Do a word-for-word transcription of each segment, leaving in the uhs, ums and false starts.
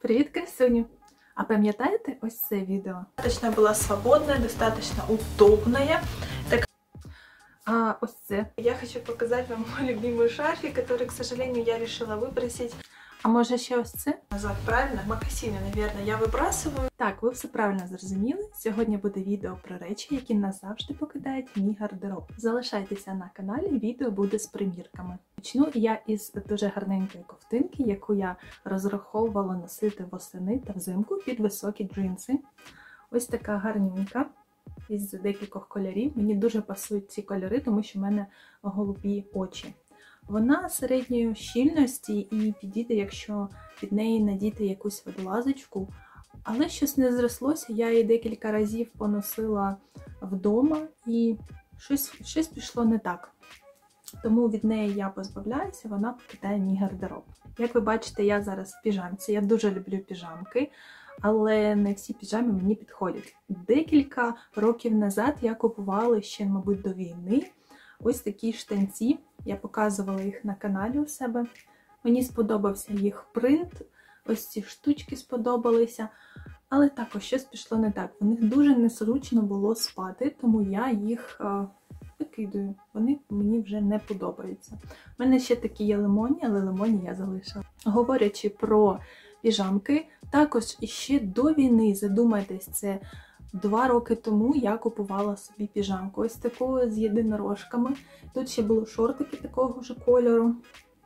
Привіт, красуню! А пам'ятаєте ось це відео? Достаточно була свободна, достаточно удобная. Так... А ось це. Я хочу показать вам мой любимый шарфик, который, к сожалению, я решила выбросить. А може ще ось це? Назад, правильно? Мокасини, наверное, я вибрасую. Так, ви все правильно зрозуміли. Сьогодні буде відео про речі, які назавжди покидають мій гардероб. Залишайтеся на каналі, відео буде з примірками. Почну я із дуже гарненької ковтинки, яку я розраховувала носити восени та взимку під високі джинси. Ось така гарненька, із декількох кольорів. Мені дуже пасують ці кольори, тому що в мене голубі очі. Вона середньої щільності і підійде, якщо під неї надіти якусь водолазочку. Але щось не зрослося, я її декілька разів поносила вдома і щось, щось пішло не так. Тому від неї я позбавляюся, вона покидає мій гардероб. Як ви бачите, я зараз в піжамці, я дуже люблю піжамки, але не всі піжами мені підходять. Декілька років назад я купувала ще, мабуть, до війни ось такі штанці. Я показувала їх на каналі у себе. Мені сподобався їх принт, ось ці штучки сподобалися. Але також щось пішло не так. В них дуже незручно було спати, тому я їх е, викидаю. Вони мені вже не подобаються. У мене ще такі є лимонні, але лимонні я залишила. Говорячи про піжамки, також іще до війни, задумайтесь, це два роки тому я купувала собі піжамку. Ось таку з єдинорожками. Тут ще були шортики такого ж кольору.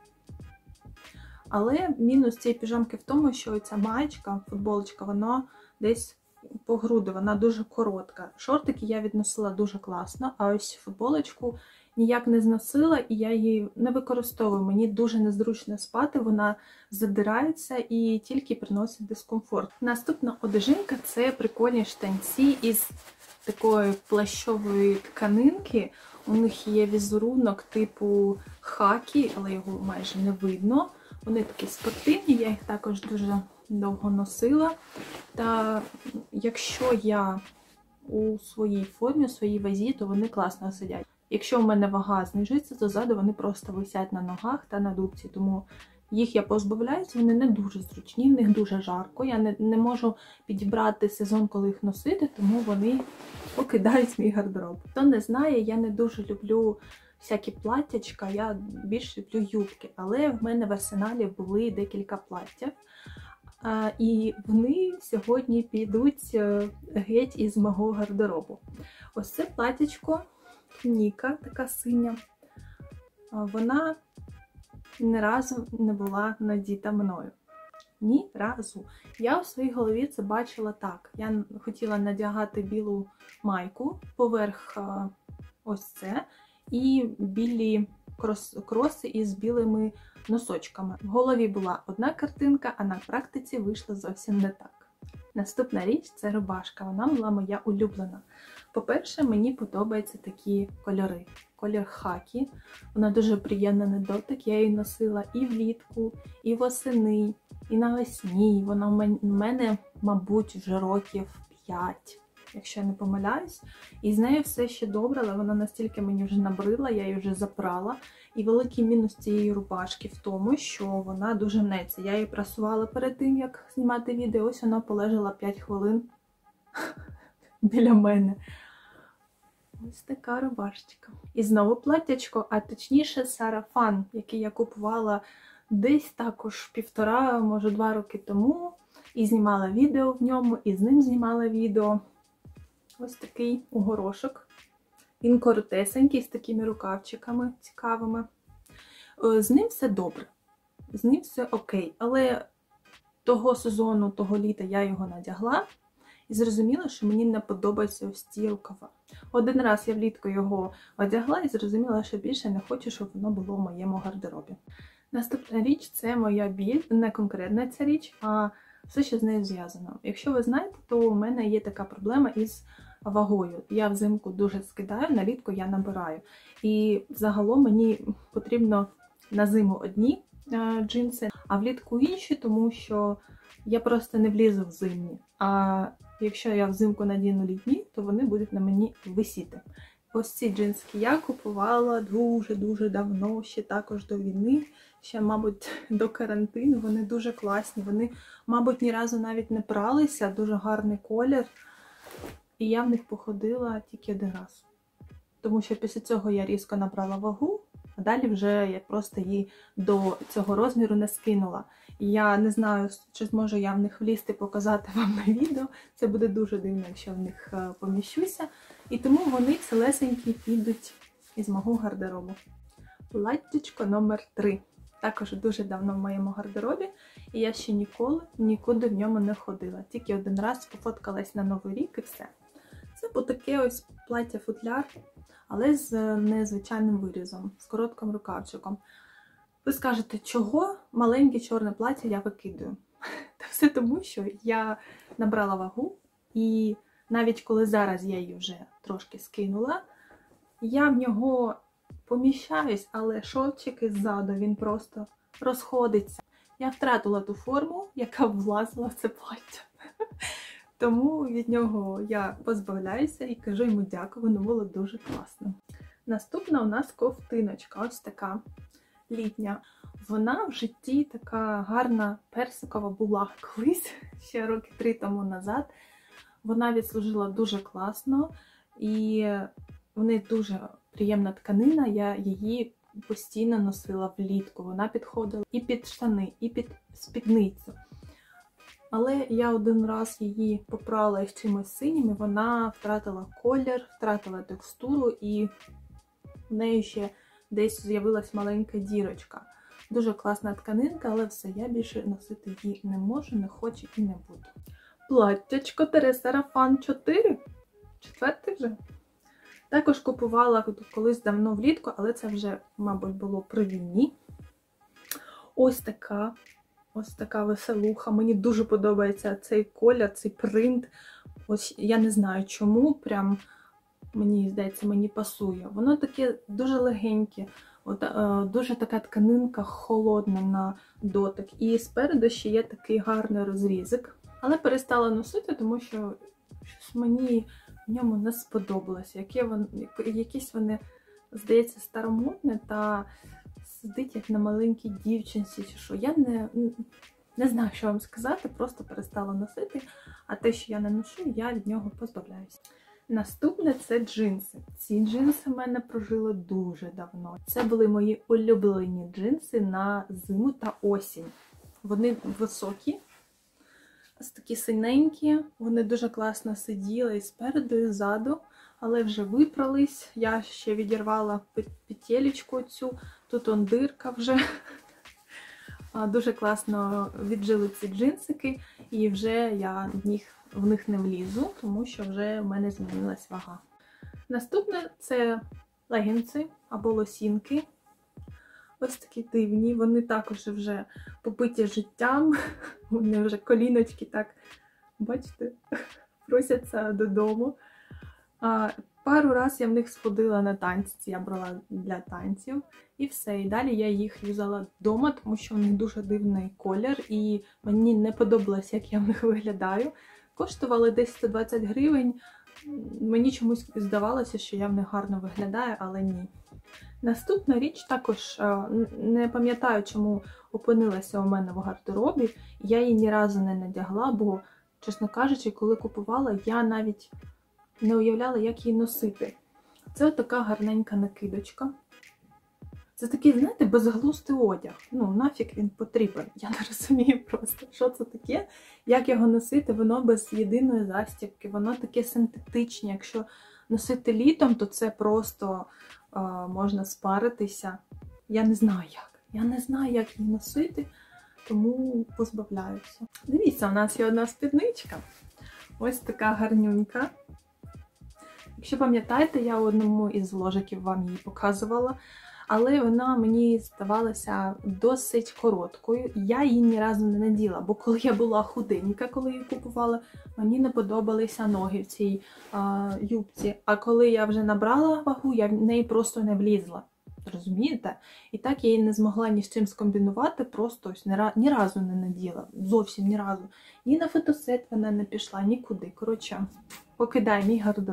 Але мінус цієї піжамки в тому, що ця маєчка, футболочка, вона десь по груди, вона дуже коротка. Шортики я відносила дуже класно, а ось футболочку ніяк не зносила, і я її не використовую. Мені дуже незручно спати, вона задирається і тільки приносить дискомфорт. Наступна одежинка – це прикольні штанці із такої плащової тканинки. У них є візерунок типу хакі, але його майже не видно. Вони такі спортивні, я їх також дуже довго носила. Та якщо я у своїй формі, у своїй вазі, то вони класно сидять. Якщо в мене вага знижується, то ззаду вони просто висять на ногах та на дубці. Тому їх я позбавляюся, вони не дуже зручні, в них дуже жарко. Я не, не можу підібрати сезон, коли їх носити, тому вони покидають мій гардероб. Хто не знає, я не дуже люблю всякі платтячка, я більш люблю юбки. Але в мене в арсеналі були декілька платтів. А, і вони сьогодні підуть геть із мого гардеробу. Ось це платтячко, туніка така синя. Вона ні разу не була надіта мною. Ні разу. Я у своїй голові це бачила так. Я хотіла надягати білу майку поверх ось це і білі крос кроси із білими носочками. В голові була одна картинка, а на практиці вийшло зовсім не так. Наступна річ – це рубашка. Вона була моя улюблена. По-перше, мені подобаються такі кольори. Колір хакі. Вона дуже приємна на дотик. Я її носила і влітку, і восени, і навесні. Вона в мене, мабуть, вже років п'ять, якщо я не помиляюсь. І з нею все ще добре, але вона настільки мені вже набрила, я її вже запрала. І великий мінус цієї рубашки в тому, що вона дуже мнеться. Я її прасувала перед тим, як знімати відео. Ось вона полежала п'ять хвилин біля мене. Ось така рубашечка. І знову платтячко, а точніше сарафан, який я купувала десь також півтора, може два роки тому. І знімала відео в ньому, і з ним знімала відео. Ось такий у горошок. Він коротесенький, з такими рукавчиками цікавими. З ним все добре. З ним все окей. Але того сезону, того літа я його надягла. І зрозуміла, що мені не подобаються ось ці рукава. Один раз я влітку його одягла і зрозуміла, що більше не хочу, щоб воно було в моєму гардеробі. Наступна річ – це моя біль. Не конкретна ця річ, а все, що з нею зв'язано. Якщо ви знаєте, то у мене є така проблема із вагою. Я взимку дуже скидаю, на літку я набираю. І загалом мені потрібно на зиму одні е, джинси, а влітку інші, тому що я просто не влізу в зимні. А якщо я взимку надіну літні, то вони будуть на мені висіти. Ось ці джинси я купувала дуже-дуже давно, ще також до війни, ще, мабуть, до карантину. Вони дуже класні. Вони, мабуть, ні разу навіть не пралися. Дуже гарний колір. І я в них походила тільки один раз. Тому що після цього я різко набрала вагу, а далі вже я просто її до цього розміру не скинула. І я не знаю, чи зможу я в них влізти, показати вам на відео. Це буде дуже дивно, якщо в них поміщуся. І тому вони цілесенькі підуть із мого гардеробу. Платтячко номер три. Також дуже давно в моєму гардеробі. І я ще ніколи, нікуди в ньому не ходила. Тільки один раз пофоткалась на Новий рік і все. Це було таке ось плаття-футляр, але з незвичайним вирізом, з коротким рукавчиком. Ви скажете, чого маленьке чорне плаття я викидаю? Та все тому, що я набрала вагу, і навіть коли зараз я її вже трошки скинула, я в нього поміщаюсь, але шовчик ззаду, він просто розходиться. Я втратила ту форму, яка влазила в це плаття. Тому від нього я позбавляюся і кажу йому дякую, воно було дуже класно. Наступна у нас ковтиночка, ось така літня. Вона в житті така гарна персикова була колись, ще роки три тому назад. Вона відслужила дуже класно і в неї дуже приємна тканина, я її постійно носила влітку. Вона підходила і під штани, і під спідницю. Але я один раз її попрала із чимось синім, і вона втратила колір, втратила текстуру, і в неї ще десь з'явилась маленька дірочка. Дуже класна тканинка, але все, я більше носити її не можу, не хочу і не буду. Платтячко сарафан чотири. Четвертий вже. Також купувала колись давно влітку, але це вже, мабуть, було при війні. Ось така. Ось така веселуха. Мені дуже подобається цей колір, цей принт. Ось я не знаю чому, прям мені здається, мені пасує. Воно таке дуже легеньке, от, е, дуже така тканинка холодна на дотик. І спереду ще є такий гарний розрізик. Але перестала носити, тому що щось мені в ньому не сподобалося. Які вони, якісь вони, здається, старомодні та сидить як на маленькій дівчинці чи що. Я не, не знаю, що вам сказати, просто перестала носити, а те, що я не ношу, я від нього позбавляюся. Наступне – це джинси. Ці джинси в мене прожили дуже давно. Це були мої улюблені джинси на зиму та осінь. Вони високі, ось такі синенькі, вони дуже класно сиділи і спереду, і ззаду, але вже випрались. Я ще відірвала петелечку цю, тут он дирка вже. Дуже класно віджили ці джинсики, і вже я в них, в них не влізу, тому що вже в мене змінилась вага. Наступне – це легінси або лосінки. Ось такі дивні, вони також вже побиті життям, вони вже коліночки так, бачите, просяться додому. А, пару раз я в них сходила на танці, я брала для танців і все. І далі я їх юзала вдома, тому що у них дуже дивний колір і мені не подобалось, як я в них виглядаю. Коштували десь сто двадцять гривень, мені чомусь здавалося, що я в них гарно виглядаю, але ні. Наступна річ також, не пам'ятаю, чому опинилася у мене в гардеробі, я її ні разу не надягла, бо, чесно кажучи, коли купувала, я навіть не уявляла, як її носити. Це отака гарненька накидочка. Це такий, знаєте, безглуздий одяг. Ну, нафіг він потрібен. Я не розумію просто, що це таке, як його носити. Воно без єдиної застібки, воно таке синтетичне. Якщо носити літом, то це просто е, можна спаритися. Я не знаю як. Я не знаю, як її носити, тому позбавляюся. Дивіться, у нас є одна спідничка. Ось така гарнюнька. Якщо пам'ятаєте, я у одному із вложиків вам її показувала, але вона мені здавалася досить короткою. Я її ні разу не наділа, бо коли я була худенька, коли її купувала, мені не подобалися ноги в цій а, юбці. А коли я вже набрала вагу, я в неї просто не влізла. Розумієте? І так я її не змогла ні з чим скомбінувати, просто ось ні разу не наділа. Зовсім ні разу. Ні на фотосет вона не пішла, нікуди. Коротше, покидає мій гардероб.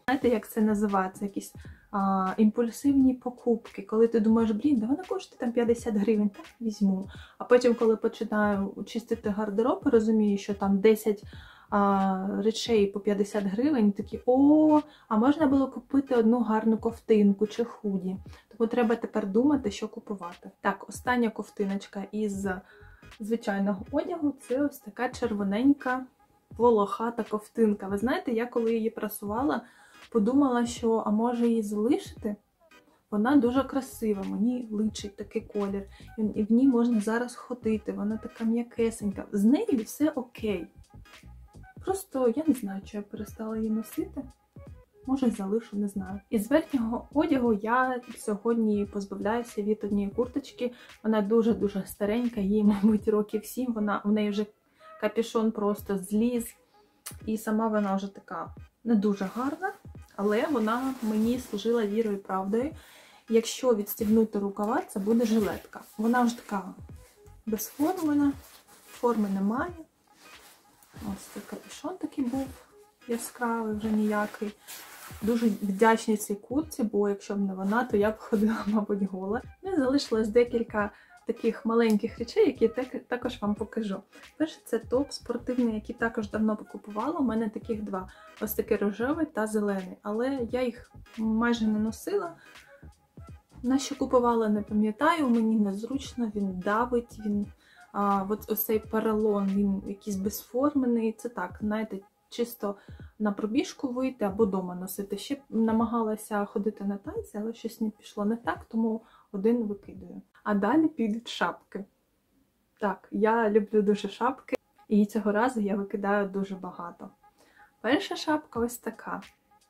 Знаєте, як це називається? Якісь а, імпульсивні покупки. Коли ти думаєш, блін, да вона коштує там п'ятдесят гривень, так візьму. А потім, коли починаю чистити гардероб, розумію, що там десять а, речей по п'ятдесят гривень, такі, о, а можна було купити одну гарну ковтинку чи худі. Тому треба тепер думати, що купувати. Так, остання ковтиночка із звичайного одягу – це ось така червоненька волохата ковтинка. Ви знаєте, я коли її прасувала, подумала, що, а може її залишити? Вона дуже красива, мені личить такий колір. І в ній можна зараз ходити, вона така м'якесенька. З нею все окей. Просто я не знаю, чи я перестала її носити. Може, залишу, не знаю. Із верхнього одягу я сьогодні позбавляюся від однієї курточки. Вона дуже-дуже старенька, їй, мабуть, років сім. Вона, в неї вже капюшон просто зліз. І сама вона вже така не дуже гарна, але вона мені служила вірою і правдою. Якщо відстібнути рукава, це буде жилетка. Вона вже така безформена, форми немає. Ось цей капюшон такий був яскравий, вже ніякий. Дуже вдячні цій куртці, бо якщо б не вона, то я б ходила, мабуть, гола. Ну і залишилось декілька таких маленьких речей, які також вам покажу. Перше, це топ спортивний, який також давно покупувала. У мене таких два. Ось такий рожевий та зелений. Але я їх майже не носила. На що купувала, не пам'ятаю, мені незручно, він давить, він, а, от ось цей поролон, він якийсь безформений. Це так, знаєте, чисто на пробіжку вийти або вдома носити. Ще намагалася ходити на танці, але щось не пішло не так, тому один викидаю. А далі підуть шапки. Так, я люблю дуже шапки, і цього разу я викидаю дуже багато. Перша шапка ось така.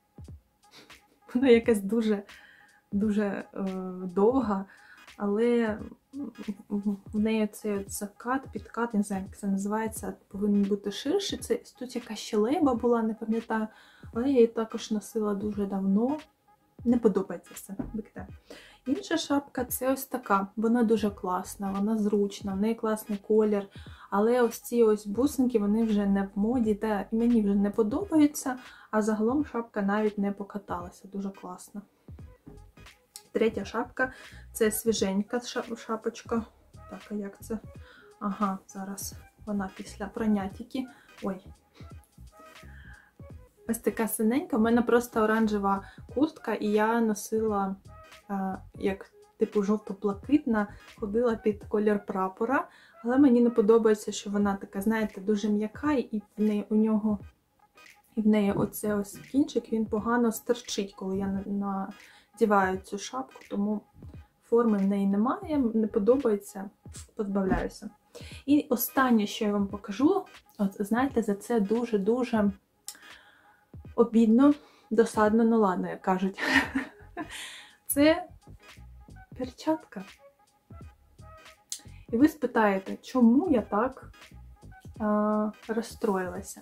Вона якась дуже, дуже е, довга, але в неї цей закат, підкат, не знаю, як це називається, повинен бути ширший. Це, тут якась щелеба була, не пам'ятаю, але я її також носила дуже давно. Не подобається все, викидаю. Інша шапка – це ось така. Вона дуже класна, вона зручна, в неї класний колір. Але ось ці ось бусинки, вони вже не в моді, та і мені вже не подобаються. А загалом шапка навіть не покаталася. Дуже класна. Третя шапка – це свіженька шапочка. Так, а як це? Ага, зараз вона після прання тільки. Ой. Ось така синенька. У мене просто оранжева куртка, і я носила як типу жовто-блакитна, ходила під колір прапора, але мені не подобається, що вона така, знаєте, дуже м'яка, і в неї у нього і в неї оце ось кінчик, він погано стерчить, коли я надіваю цю шапку, тому форми в неї немає, не подобається, позбавляюся. І останнє, що я вам покажу, от знаєте, за це дуже-дуже обідно, досадно, ну ладно, як кажуть. Це перчатка. І ви спитаєте, чому я так а, розстроїлася?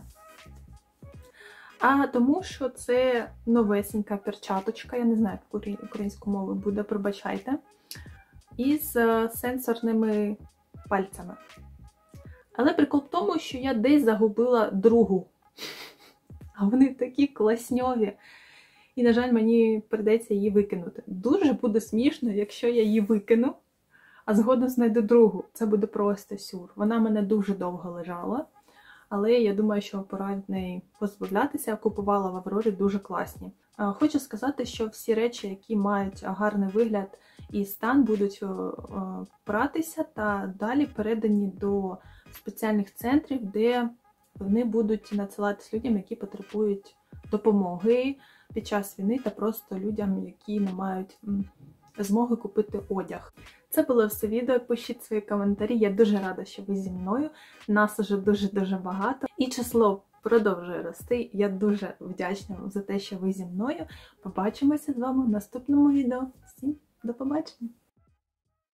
А тому, що це новесенька перчаточка, я не знаю, як українською мовою буде, пробачайте, із сенсорними пальцями. Але прикол в тому, що я десь загубила другу. А вони такі класньові. І, на жаль, мені прийдеться її викинути. Дуже буде смішно, якщо я її викину, а згодом знайду другу. Це буде просто сюр. Вона в мене дуже довго лежала, але я думаю, що пора від неї позбавлятися. Я купувала в Аврорі, дуже класні. Хочу сказати, що всі речі, які мають гарний вигляд і стан, будуть пратися та далі передані до спеціальних центрів, де вони будуть надсилатись людям, які потребують допомоги під час війни та просто людям, які не мають змоги купити одяг. Це було все відео. Пишіть свої коментарі. Я дуже рада, що ви зі мною. Нас уже дуже-дуже багато. І число продовжує рости. Я дуже вдячна вам за те, що ви зі мною. Побачимося з вами в наступному відео. Всім до побачення!